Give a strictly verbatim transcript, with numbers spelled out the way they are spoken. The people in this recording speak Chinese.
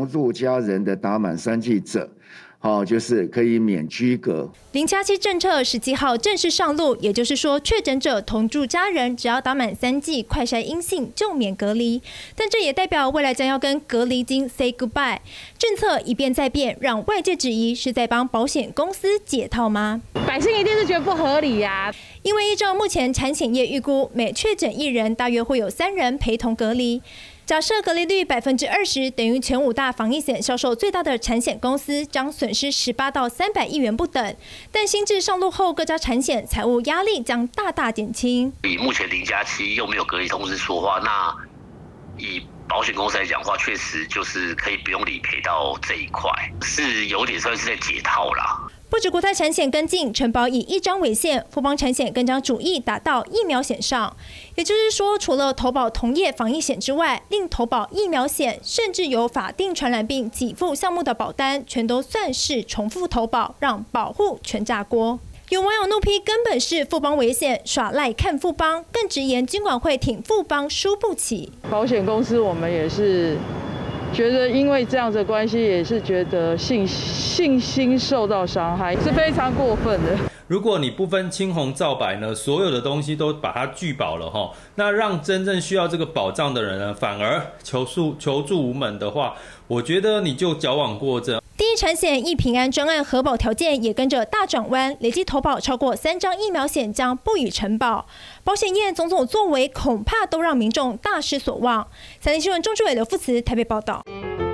同住家人的打满三剂者。 哦，就是可以免居隔。 零加七政策十七号正式上路，也就是说，确诊者同住家人只要打满三剂快筛阴性就免隔离。但这也代表未来将要跟隔离金 say goodbye。政策一变再变，让外界质疑是在帮保险公司解套吗？ 百姓一定是觉得不合理呀、啊。 因为依照目前产险业预估，每确诊一人大约会有三人陪同隔离。 假设隔离率百分之二十，等于前五大防疫险销售最大的产险公司将损失十八到三百亿元不等。但新制上路后，各家产险财务压力将大大减轻。 以目前零加七又没有隔离通知说话，那以保险公司来讲的话，确实就是可以不用理赔到这一块，是有点算是在解套啦。 不止国泰产险跟进，承保以一张为限，富邦产险更将主意打到疫苗险上。也就是说，除了投保同业防疫险之外，另投保疫苗险，甚至有法定传染病给付项目的保单，全都算是重复投保，让保护全炸锅。有网友怒批根本是富邦危险，耍赖看富邦，更直言金管会挺富邦输不起。 保险公司我们也是。 觉得因为这样子的关系，也是觉得信信心受到伤害，是非常过分的。 如果你不分青红皂白呢，所有的东西都把它拒保了哈，那让真正需要这个保障的人呢，反而求助求助无门的话，我觉得你就矫枉过正。 第一产险一平安专案核保条件也跟着大转弯，累计投保超过三张疫苗险将不予承保。保险业种种作为，恐怕都让民众大失所望。三立新闻钟志伟、刘富慈台北报道。